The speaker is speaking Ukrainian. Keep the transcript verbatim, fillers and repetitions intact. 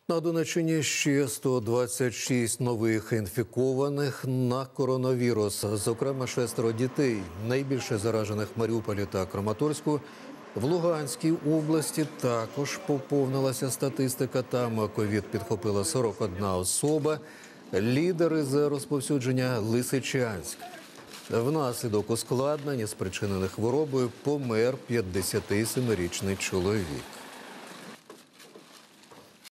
На Донеччині ще сто двадцять шість нових інфікованих на коронавірус. Зокрема, шестеро дітей. Найбільше заражених в Маріуполі та Краматорську. В Луганській області також поповнилася статистика. Там ковід підхопила сорок одна особа. Лідери з розповсюдження – Лисичанськ. Внаслідок ускладнень, спричинених хворобою, помер п'ятдесятисемирічний чоловік.